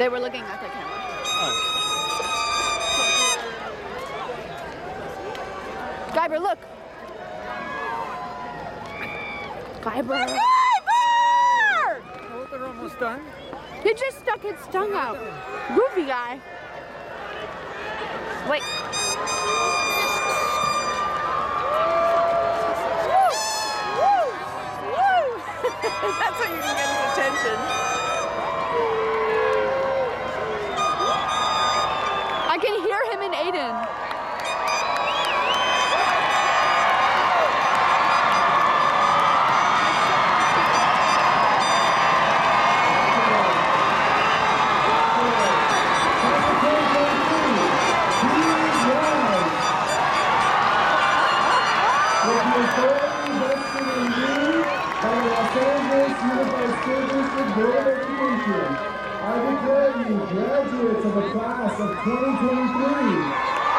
They were looking at the camera. Guyver, look. Guyver! Oh, they're almost done. He just stuck his tongue out. Goofy guy. Wait. That's how you can get his attention. I can hear him and Aiden. I declare you graduates of the class of 2023.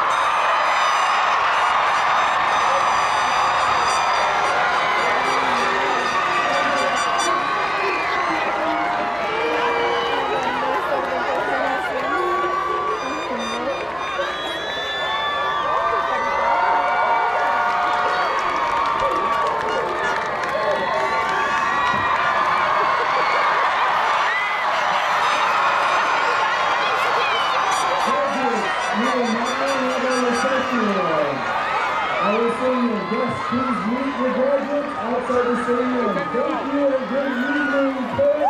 Please meet your graduates outside the stadium. Thank you and good evening, Portland.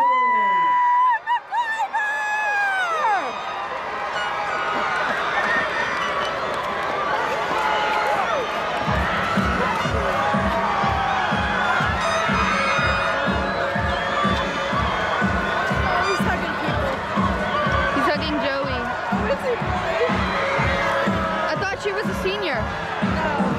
He's hugging people. He's hugging Joey. What's he doing? I thought she was a senior. No.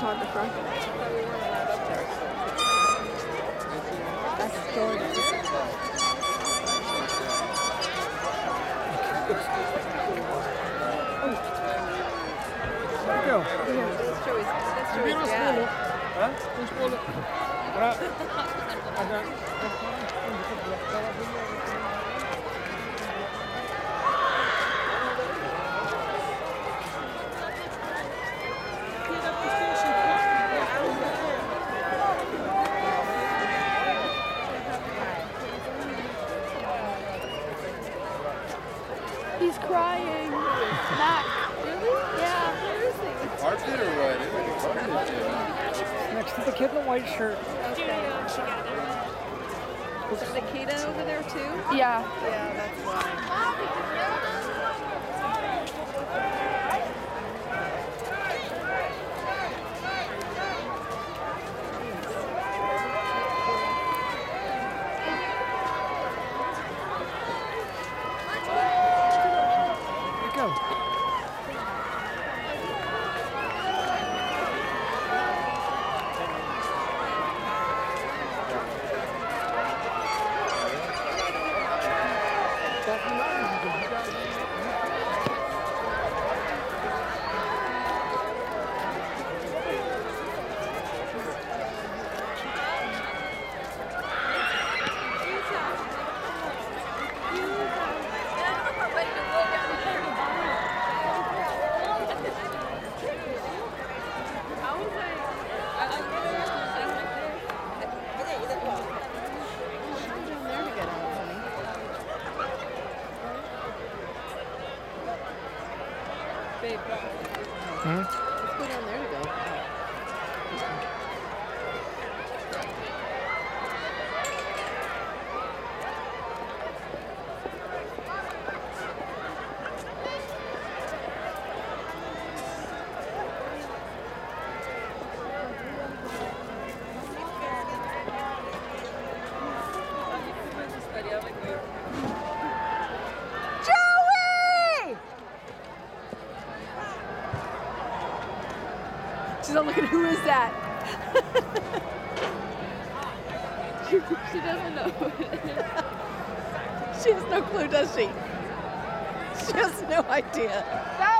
photographer. That's Jordan. Go. That's Joey's dad. Huh? He's crying. Mac. Really? Yeah. Where is he? Armpit or what? It was armpit, Next to the kid in the white shirt. Is there Nikita over there too? Yeah. Yeah, that's why. Here you go. Babe, let's go down there to go. She's not looking, who is that? she doesn't know. She has no clue, does she? She has no idea. That